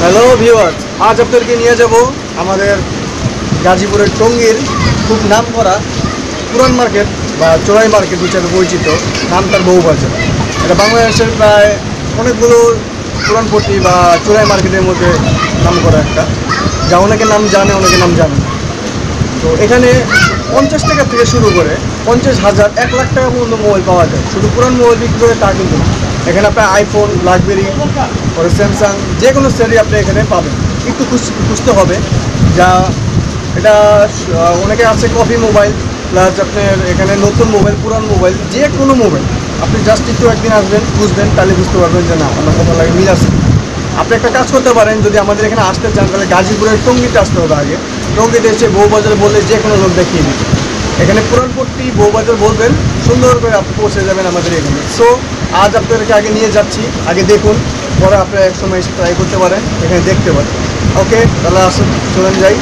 Hello viewers, আজ আপনাদেরকে নিয়ে যাব আমাদের গাজীপুরের টঙ্গীর খুব নামকরা পুরান মার্কেট বা চোরাই মার্কেট হিসেবে পরিচিত নামতার বউবাজার। এটা বাংলাদেশের প্রায় অনেকগুলো পুরানপট্টি বা চোরাই মার্কেটের মধ্যে নামকরা একটা, যা অনেকে নাম জানে অনেকে নাম জানে না। তো এখানে 50 টাকা থেকে শুরু করে 50,000 1 লাখ টাকা পর্যন্ত মোবাইল পাওয়া যায়। শুধু পুরান মোবাইল বিক্রি করে তা কিন্তু না, এখানে আপনার আইফোন, ব্ল্যাকবেরি, পরে স্যামসাং যে কোনো সেটই আপনি এখানে পাবেন। একটু খুঁজতে হবে, যা এটা অনেকে আছে কপি মোবাইল, প্লাস আপনার এখানে নতুন মোবাইল, পুরান মোবাইল, যে কোনো মোবাইল আপনি জাস্ট একটু একদিন আসবেন, বুঝবেন, তাহলে বুঝতে পারবেন যে না আপনার কথা লাগে মিল আছে। আপনি একটা কাজ করতে পারেন, যদি আমাদের এখানে আসতে চান তাহলে গাজীপুরের টঙ্গীতে আসতে হবে আগে। টঙ্গীতে এসে বউবাজার বললে যে কোনো লোক দেখিয়ে দিবে। এখানে পুরানপট্টি বউবাজার বলবেন, সুন্দর করে আপনি পৌঁছে যাবেন আমাদের এখানে। সো আজ আপনাদেরকে আগে নিয়ে যাচ্ছি, আগে দেখুন, পরে আপনারা এক সময় এসে ট্রাই করতে পারেন, এখানে দেখতে পারেন। ওকে, তাহলে আসুন, চলেন যাই।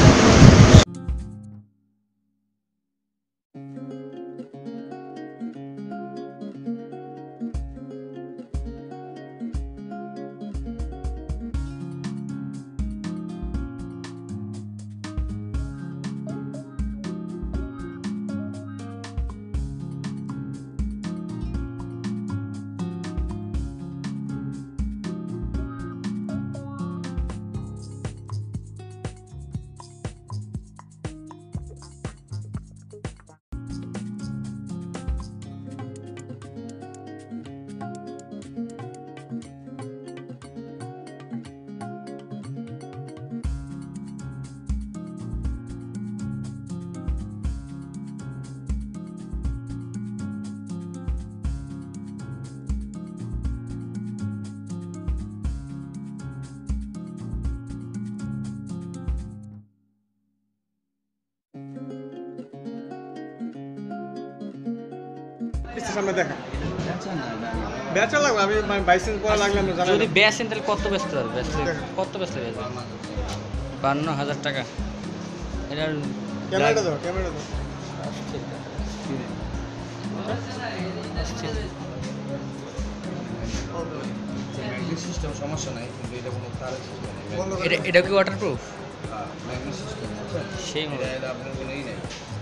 সামনে দেখা বেচা লাগবে, আমি বাইসেন্স করা লাগলাম না। যদি বেচেন তাহলে কত বেচতে পারবে? কত বেচতে পারবে? 52,000 টাকা। এটার ক্যামেরাটা দাও, ক্যামেরা দাও। সিস্টেম সমস্যা নাই, কিন্তু এটা কোনো তার সিস্টেম নেই। এটা কি ওয়াটারপ্রুফ? হ্যাঁ, ম্যাগনেট সিস্টেম আছে। সেই মতো এটা আপনার কোনো ই নেই।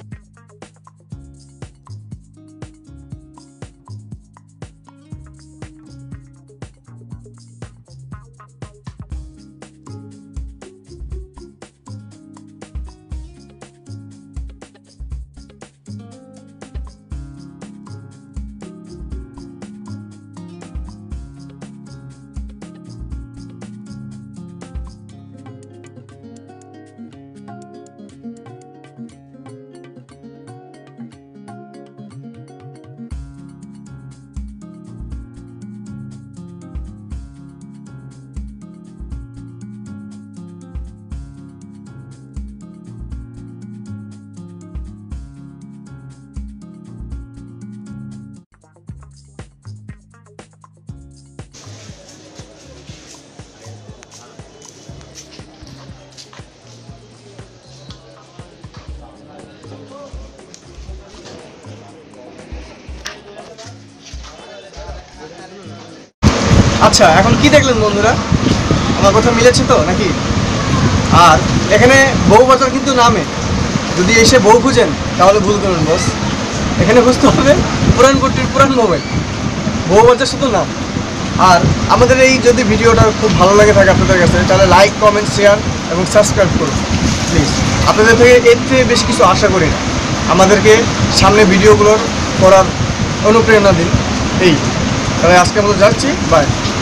আচ্ছা, এখন কি দেখলেন বন্ধুরা? আমার কথা মিলেছে তো নাকি? আর এখানে বউবাজার কিন্তু নামে, যদি এসে বউ খুঁজেন তাহলে ভুল করবেন বস। এখানে খুঁজতে হবে পুরানপট্টির পুরান মোবাইল, বউবাজার শুধু নাম। আর আমাদের এই যদি ভিডিওটা খুব ভালো লাগে থাকে আপনাদের কাছে, তাহলে লাইক, কমেন্ট, শেয়ার এবং সাবস্ক্রাইব করুন প্লিজ। আপনাদের থেকে এর চেয়ে বেশি কিছু আশা করি না, আমাদেরকে সামনে ভিডিওগুলোর করার অনুপ্রেরণা দিন। এই তাহলে আজকে আমরা যাচ্ছি, বাই।